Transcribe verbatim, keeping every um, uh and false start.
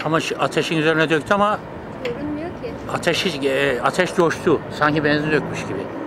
Ama şu ateşin üzerine döktü ama Görünmüyor ki. ateşi, e, ateş coştu. Sanki benzin dökmüş gibi.